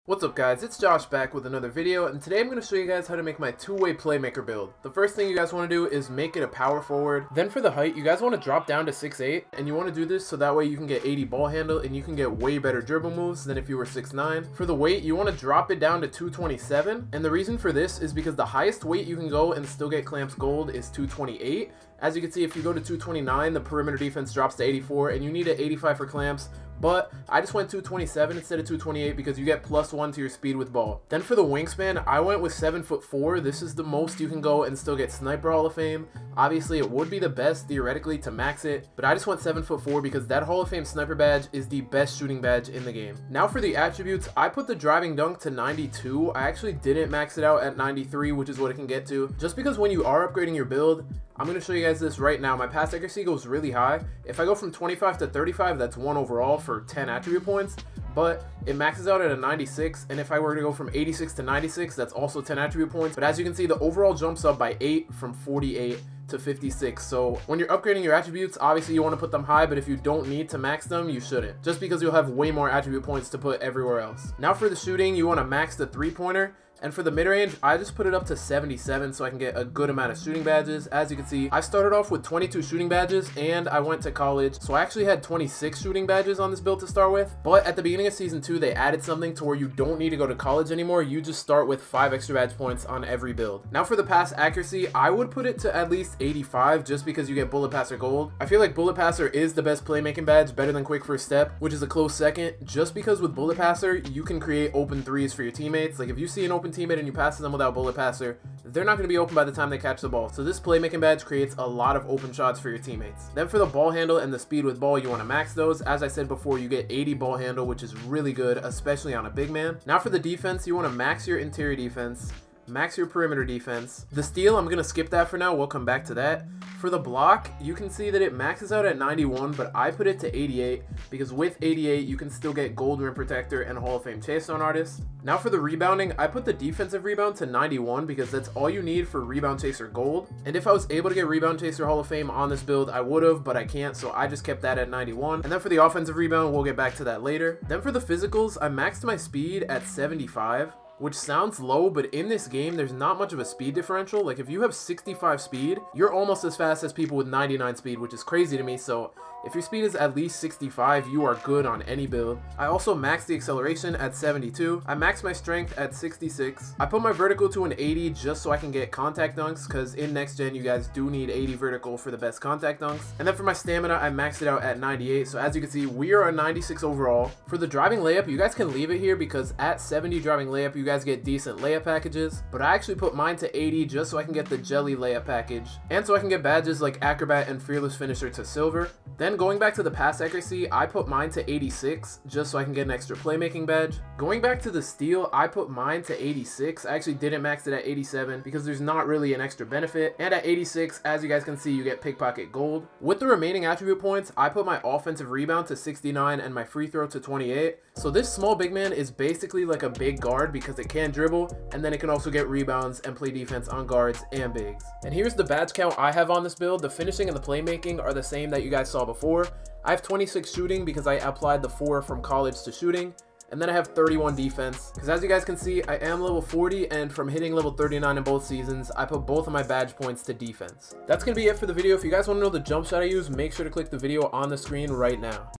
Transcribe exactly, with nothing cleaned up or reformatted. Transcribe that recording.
What's up guys, it's Josh back with another video, and today I'm going to show you guys how to make my two-way playmaker build. The first thing you guys want to do is make it a power forward. Then for the height, you guys want to drop down to six eight, and you want to do this so that way you can get eighty ball handle and you can get way better dribble moves than if you were six nine. For the weight, you want to drop it down to two twenty-seven, and the reason for this is because the highest weight you can go and still get clamps gold is two twenty-eight. As you can see, if you go to two twenty-nine, the perimeter defense drops to eighty-four, and you need an eighty-five for clamps. But I just went two twenty-seven instead of two twenty-eight because you get plus one to your speed with ball. Then for the wingspan, I went with seven foot four. This is the most you can go and still get Sniper Hall of Fame. Obviously, it would be the best theoretically to max it, but I just went seven foot four because that Hall of Fame sniper badge is the best shooting badge in the game. Now for the attributes, I put the driving dunk to ninety-two. I actually didn't max it out at ninety-three, which is what it can get to, just because when you are upgrading your build, I'm going to show you guys this right now. My pass accuracy goes really high. If I go from twenty-five to thirty-five, that's one overall for ten attribute points, but it maxes out at a ninety-six, and if I were to go from eighty-six to ninety-six, that's also ten attribute points. But as you can see, the overall jumps up by eight from forty-eight to fifty-six. So when you're upgrading your attributes, obviously you want to put them high, but if you don't need to max them, you shouldn't, just because you'll have way more attribute points to put everywhere else. Now for the shooting, you want to max the three-pointer. And for the mid-range, I just put it up to seventy-seven so I can get a good amount of shooting badges. As you can see, I started off with twenty-two shooting badges and I went to college. So I actually had twenty-six shooting badges on this build to start with. But at the beginning of season two, they added something to where you don't need to go to college anymore. You just start with five extra badge points on every build. Now for the pass accuracy, I would put it to at least eighty-five just because you get Bullet Passer Gold. I feel like Bullet Passer is the best playmaking badge, better than Quick First Step, which is a close second, just because with Bullet Passer, you can create open threes for your teammates. Like if you see an open teammate and you pass them without Bullet Passer, they're not going to be open by the time they catch the ball. So this playmaking badge creates a lot of open shots for your teammates. Then for the ball handle and the speed with ball, you want to max those. As I said before, you get eighty ball handle, which is really good, especially on a big man. Now for the defense, you want to max your interior defense, max your perimeter defense. The steal, I'm going to skip that for now. We'll come back to that. For the block, you can see that it maxes out at ninety-one, but I put it to eighty-eight because with eighty-eight, you can still get Gold Rim Protector and Hall of Fame Chase Down Artist. Now for the rebounding, I put the defensive rebound to ninety-one because that's all you need for Rebound Chaser Gold. And if I was able to get Rebound Chaser Hall of Fame on this build, I would have, but I can't, so I just kept that at ninety-one. And then for the offensive rebound, we'll get back to that later. Then for the physicals, I maxed my speed at seventy-five. Which sounds low, but in this game, there's not much of a speed differential. Like if you have sixty-five speed, you're almost as fast as people with ninety-nine speed, which is crazy to me. So if your speed is at least sixty-five, you are good on any build. I also maxed the acceleration at seventy-two. I maxed my strength at sixty-six. I put my vertical to an eighty just so I can get contact dunks, because in next gen, you guys do need eighty vertical for the best contact dunks. And then for my stamina, I maxed it out at ninety-eight. So as you can see, we are a ninety-six overall. For the driving layup, you guys can leave it here because at seventy driving layup, you guys get decent layup packages, but I actually put mine to eighty just so I can get the jelly layup package, and so I can get badges like Acrobat and Fearless Finisher to silver. Then going back to the pass accuracy, I put mine to eighty-six just so I can get an extra playmaking badge. Going back to the steal, I put mine to eighty-six. I actually didn't max it at eighty-seven because there's not really an extra benefit, and at eighty-six, as you guys can see, you get Pickpocket Gold. With the remaining attribute points, I put my offensive rebound to sixty-nine and my free throw to twenty-eight. So this small big man is basically like a big guard because it can dribble, and then it can also get rebounds and play defense on guards and bigs. And here's the badge count I have on this build. The finishing and the playmaking are the same that you guys saw before. I have twenty-six shooting because I applied the four from college to shooting, and then I have thirty-one defense because as you guys can see, I am level forty, and from hitting level thirty-nine in both seasons, I put both of my badge points to defense. That's gonna be it for the video. If you guys want to know the jump shot I use, make sure to click the video on the screen right now.